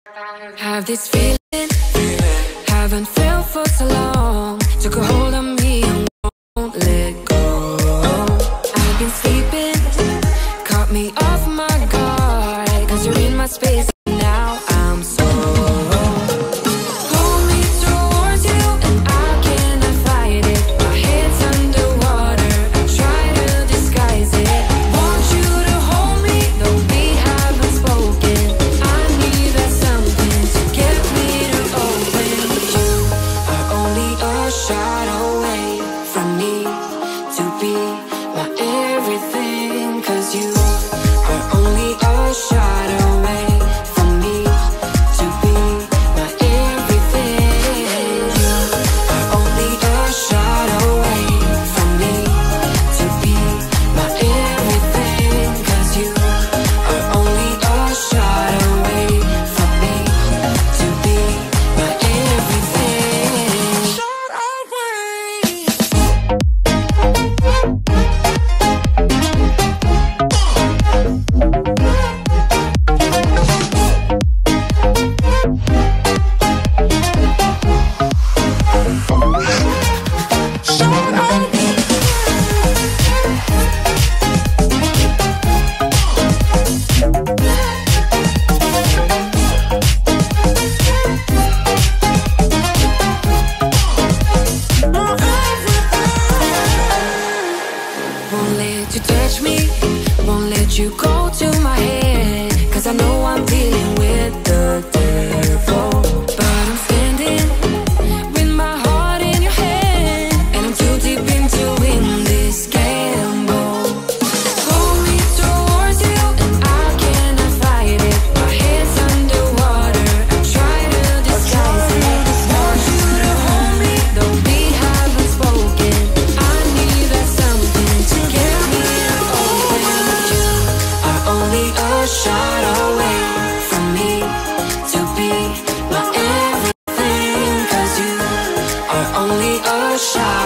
Have this feeling, haven't felt for so long. Took a hold of me and won't let go. I've been sleeping, caught me off my guard, 'cause you're in my space and now I'm so hold me towards you and I cannot fight it. My head's underwater, I try to disguise it. Want you to hold me, though we haven't spoken. I need that something to get me to open. You are only a shot away from me to be my everything, 'cause you are only a shot away from me to be my everything. You are only a shot away from me to be my everything, 'cause you are only a shot away from me to be my everything. Shot away. Won't let you touch me, won't let you go to my head, 'cause I know I'm dealing with the devil. But I'm standing with my heart in your hand, and I'm too deep into win this gamble. Hold me towards you and I cannot fight it. My head's underwater, I try to disguise it. Want you to hold me, though we haven't spoken. I need that something to get me open. You are only a shot away from me to be my everything, 'cause you are only a shot